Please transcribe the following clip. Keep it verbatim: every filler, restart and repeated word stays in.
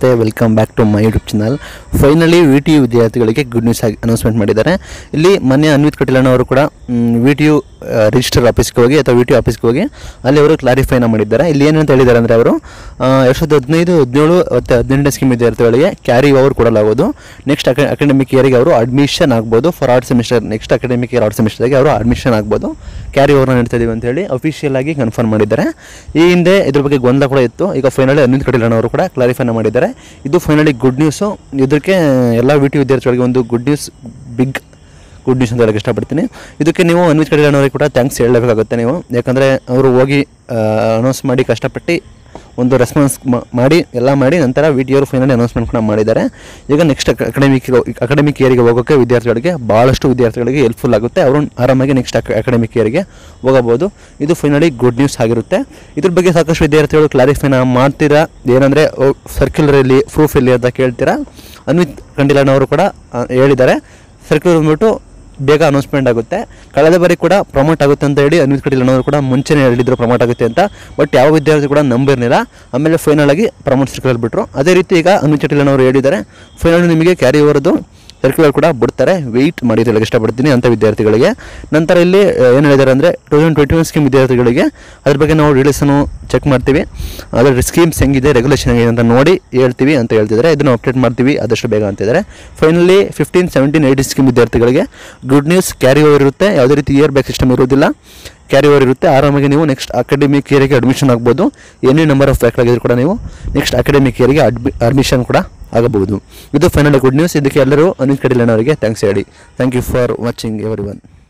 ನಮಸ್ತೆ, welcome back to my YouTube channel. Finally V T U ವಿದ್ಯಾರ್ಥಿಗಳಿಗೆ good news ಆಗಿ announcement ಮಾಡಿದ್ದಾರೆ. ಇಲ್ಲಿ ಮೊನ್ನೆ ಅನ್ವಿತ್ ಕಟೀಲಣ್ಣವರು ಕೂಡ ವಿ ಟಿ ಯು ರಿಜಿಸ್ಟರ್ ಆಫೀಸ್ಗೆ ಹೋಗಿ ಅಥವಾ ವಿ ಟಿ ಯು ಆಫೀಸ್ಗೆ ಹೋಗಿ ಅಲ್ಲಿ ಅವರು ಕ್ಲಾರಿಫೈನ ಮಾಡಿದ್ದಾರೆ. ಇಲ್ಲಿ ಏನಂತ ಹೇಳಿದ್ದಾರೆ ಅಂದರೆ ಅವರು ಎರಡು ಸಾವಿರದ ಹದಿನೈದು ಹದಿನೇಳು ಮತ್ತು ಹದಿನೆಂಟನೇ ಸ್ಕೀಮ್ ವಿದ್ಯಾರ್ಥಿಗಳಿಗೆ ಕ್ಯಾರಿ ಓವರ್ ಕೊಡಲಾಗುವುದು. ನೆಕ್ಸ್ಟ್ ಅಕ ಅಕಾಡೆಮಿಕ್ ಇಯರಿಗೆ ಅವರು ಅಡ್ಮಿಷನ್ ಆಗ್ಬೋದು for odd semester. Next academic year odd ಸೆಮಿಸ್ಟರ್ಗೆ ಅವರು ಅಡ್ಮಿಷನ್ ಆಗ್ಬೋದು. ಕ್ಯಾರಿ ಓವರ್ನ ನೀಡ್ತಾ ಇದೀವಿ ಅಂತೇಳಿ ಅಫಿಷಿಯಲ್ ಆಗಿ ಕನ್ಫರ್ಮ್ ಮಾಡಿದ್ದಾರೆ. ಈ ಹಿಂದೆ ಇದ್ರ ಬಗ್ಗೆ ಗೊಂದಲ ಕೂಡ ಇತ್ತು. ಈಗ ಫೈನಲಿ ಅನ್ವಿತ್ ಕಟೀಲಣ್ಣವರು ಕೂಡ ಕ್ಲಾರಿಫೈನ ಮಾಡಿದ್ದಾರೆ. ಇದು ಫೈನಲಿ ಗುಡ್ ನ್ಯೂಸು. ಇದಕ್ಕೆ ಎಲ್ಲ ವಿ ಟಿ ವಿದ್ಯಾರ್ಥಿಗಳಿಗೆ ಒಂದು good news, big good news ಅಂತ ಹೇಳಕ್ಕೆ ಇಷ್ಟಪಡ್ತೀನಿ. ಇದಕ್ಕೆ ನೀವು ಅನ್ವಿತ್ ಕಟೀಲಣ್ಣವರಿಗೆ ಕೂಡ ಥ್ಯಾಂಕ್ಸ್ ಹೇಳಬೇಕಾಗುತ್ತೆ ನೀವು. ಯಾಕಂದರೆ ಅವರು ಹೋಗಿ ಅನೌನ್ಸ್ ಮಾಡಿ ಕಷ್ಟಪಟ್ಟು ಒಂದು ರೆಸ್ಪಾನ್ಸ್ ಮಾಡಿ ಎಲ್ಲ ಮಾಡಿ ನಂತರ ವಿ ಟಿ ಅವರು ಫೈನಲಿ ಅನೌನ್ಸ್ಮೆಂಟ್ ಕೂಡ ಮಾಡಿದ್ದಾರೆ. ಈಗ ನೆಕ್ಸ್ಟ್ ಅಕಾಡೆಮಿಕ್ ಅಕಾಡೆಮಿಕ್ ಇಯರಿಗೆ ಹೋಗೋಕ್ಕೆ ವಿದ್ಯಾರ್ಥಿಗಳಿಗೆ ಭಾಳಷ್ಟು ವಿದ್ಯಾರ್ಥಿಗಳಿಗೆ ಹೆಲ್ಪ್ಫುಲ್ ಆಗುತ್ತೆ. ಅವರು ಆರಾಮಾಗಿ ನೆಕ್ಸ್ಟ್ ಅಕಾಡೆಮಿಕ್ ಇಯರಿಗೆ ಹೋಗಬಹುದು. ಇದು ಫೈನಲಿ ಗುಡ್ ನ್ಯೂಸ್ ಆಗಿರುತ್ತೆ. ಇದ್ರ ಬಗ್ಗೆ ಸಾಕಷ್ಟು ವಿದ್ಯಾರ್ಥಿಗಳು ಕ್ಲಾರಿಫೈನ ಮಾಡ್ತೀರಾ, ಏನಂದರೆ ಸರ್ಕ್ಯುಲರಲ್ಲಿ ಪ್ರೂಫ್ ಎಲ್ಲಿ ಅಂತ ಕೇಳ್ತೀರಾ. ಅನ್ವಿತ್ ಕಟೀಲಣ್ಣವರು ಕೂಡ ಹೇಳಿದ್ದಾರೆ ಸರ್ಕ್ಯುಲರ್ ಬಂದ್ಬಿಟ್ಟು ಬೇಗ ಅನೌನ್ಸ್ಮೆಂಟ್ ಆಗುತ್ತೆ. ಕಳೆದ ಬಾರಿ ಕೂಡ ಪ್ರಮೋಟ್ ಆಗುತ್ತೆ ಅಂತ ಹೇಳಿ ಅನ್ವಿತ್ ಕಟೀಲಣ್ಣವರು ಕೂಡ ಮುಂಚೆನೇ ಹೇಳಿದ್ರು ಪ್ರಮೋಟ್ ಆಗುತ್ತೆ ಅಂತ. ಬಟ್ ಯಾವ ವಿದ್ಯಾರ್ಥಿ ಕೂಡ ನಂಬಿರಲಿಲ್ಲ. ಆಮೇಲೆ ಫೈನಲ್ ಆಗಿ ಪ್ರಮೋಟ್ ಸರ್ಕ್ಯುಲರ್ ಬಿಟ್ಟರು. ಅದೇ ರೀತಿ ಈಗ ಅನ್ವಿತ್ ಕಟೀಲಣ್ಣವರು ಹೇಳಿದ್ದಾರೆ ಫೈನಲ್ ನಿಮಗೆ ಕ್ಯಾರಿ ಓವರ್ದು ಸರ್ಕ್ಯುಲರ್ ಕೂಡ ಬಿಡ್ತಾರೆ. ವೆಯ್ಟ್ ಮಾಡಿ ಹೇಳಕ್ಕೆ ಇಷ್ಟಪಡ್ತೀನಿ ಅಂಥ ವಿದ್ಯಾರ್ಥಿಗಳಿಗೆ. ನಂತರ ಇಲ್ಲಿ ಏನು ಹೇಳಿದ್ದಾರೆ ಅಂದರೆ two thousand twenty one scheme ವಿದ್ಯಾರ್ಥಿಗಳಿಗೆ ಅದ್ರ ಬಗ್ಗೆ ನಾವು ಡೀಟೇಲ್ಸನ್ನು ಚೆಕ್ ಮಾಡ್ತೀವಿ. ಅದರ ಸ್ಕೀಮ್ಸ್ ಹೆಂಗಿದೆ, ರೆಗ್ಯುಲೇಷನ್ ಹೆಂಗಿದೆ ಅಂತ ನೋಡಿ ಹೇಳ್ತೀವಿ ಅಂತ ಹೇಳ್ತಿದ್ದಾರೆ. ಇದನ್ನು ಅಪ್ಡೇಟ್ ಮಾಡ್ತೀವಿ ಆದಷ್ಟು ಬೇಗ ಅಂತಿದ್ದಾರೆ. Finally fifteen seventeen eighteen scheme ವಿದ್ಯಾರ್ಥಿಗಳಿಗೆ ಗುಡ್ ನ್ಯೂಸ್, ಕ್ಯಾರಿ ಓವರ್ ಇರುತ್ತೆ. ಯಾವುದೇ ರೀತಿ ಇಯರ್ ಬ್ಯಾಕ್ ಸಿಸ್ಟಮ್ ಇರೋದಿಲ್ಲ, ಕ್ಯಾರಿ ಓವರ್ ಇರುತ್ತೆ. ಆರಾಮಾಗಿ ನೀವು ನೆಕ್ಸ್ಟ್ ಅಕಾಡೆಮಿಕ್ ಇಯರಿಗೆ ಅಡ್ಮಿಷನ್ ಆಗ್ಬೋದು. ಎನಿ ನಂಬರ್ ಆಫ್ ಬ್ಯಾಕ್ ಆಗಿದ್ರು ಕೂಡ ನೀವು ನೆಕ್ಸ್ಟ್ ಅಕಾಡೆಮಿಕ್ ಇಯರಿಗೆ ಅಡ್ಮಿ ಅಡ್ಮಿಷನ್ ಕೂಡ ಆಗಬಹುದು. ಇದು ಫೈನಲ್ ಗುಡ್ ನ್ಯೂಸ್. ಇದಕ್ಕೆ ಎಲ್ಲರೂ ಅನ್ವಿತ್ ಕಟೀಲಣ್ಣವರಿಗೆ ಥ್ಯಾಂಕ್ಸ್ ಹೇಳಿ. Thank you for watching every one.